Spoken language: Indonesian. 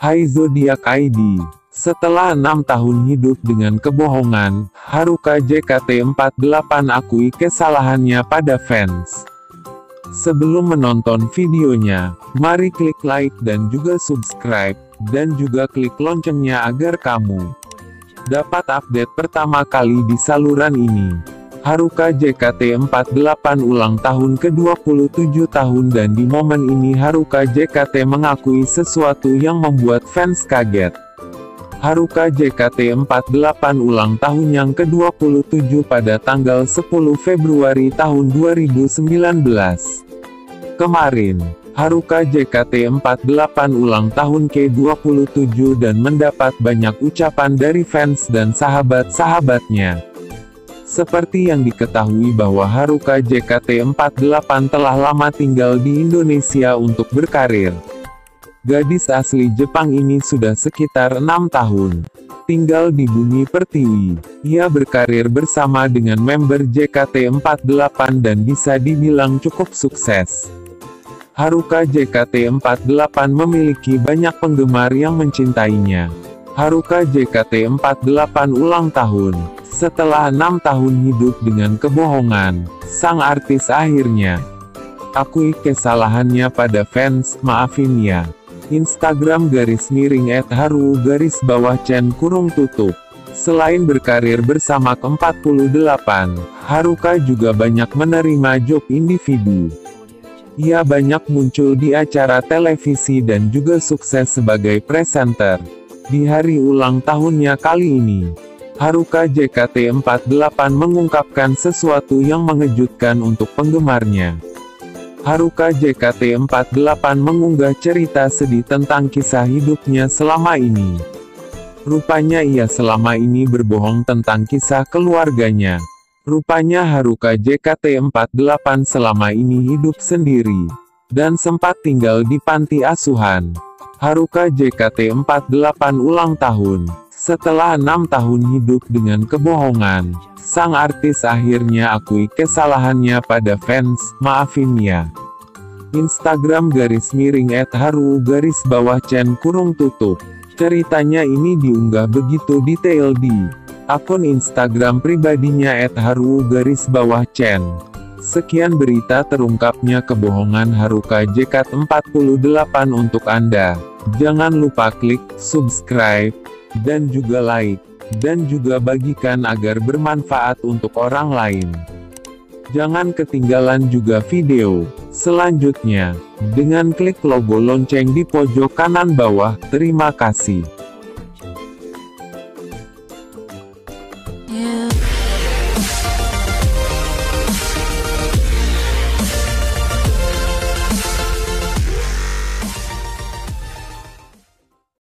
Hai Zodiak ID. Setelah 6 tahun hidup dengan kebohongan, Haruka JKT48 akui kesalahannya pada fans. Sebelum menonton videonya, mari klik like dan juga subscribe, dan juga klik loncengnya agar kamu dapat update pertama kali di saluran ini. Haruka JKT48 ulang tahun ke-27 tahun dan di momen ini Haruka JKT mengakui sesuatu yang membuat fans kaget. Haruka JKT48 ulang tahun yang ke-27 pada tanggal 10 Februari tahun 2019. Kemarin, Haruka JKT48 ulang tahun ke-27 dan mendapat banyak ucapan dari fans dan sahabat-sahabatnya. Seperti yang diketahui bahwa Haruka JKT48 telah lama tinggal di Indonesia untuk berkarir. Gadis asli Jepang ini sudah sekitar 6 tahun tinggal di bumi pertiwi. Ia berkarir bersama dengan member JKT48 dan bisa dibilang cukup sukses. Haruka JKT48 memiliki banyak penggemar yang mencintainya. Haruka JKT48 ulang tahun. Setelah 6 tahun hidup dengan kebohongan, sang artis akhirnya akui kesalahannya pada fans, maafin ya. Instagram _haru_chen _tutup. Selain berkarir bersama ke-48, Haruka juga banyak menerima job individu. Ia banyak muncul di acara televisi dan juga sukses sebagai presenter. Di hari ulang tahunnya kali ini, Haruka JKT48 mengungkapkan sesuatu yang mengejutkan untuk penggemarnya. Haruka JKT48 mengunggah cerita sedih tentang kisah hidupnya selama ini. Rupanya ia selama ini berbohong tentang kisah keluarganya. Rupanya Haruka JKT48 selama ini hidup sendiri, dan sempat tinggal di panti asuhan. Haruka JKT48 ulang tahun. Setelah 6 tahun hidup dengan kebohongan, sang artis akhirnya akui kesalahannya pada fans, maafin ya. Instagram _haru_chen _tutup. Ceritanya ini diunggah begitu detail di akun Instagram pribadinya @haru_chen. Sekian berita terungkapnya kebohongan Haruka JKT48 untuk Anda. Jangan lupa klik subscribe, dan juga like, dan juga bagikan agar bermanfaat untuk orang lain. Jangan ketinggalan juga video selanjutnya, dengan klik logo lonceng di pojok kanan bawah. Terima kasih.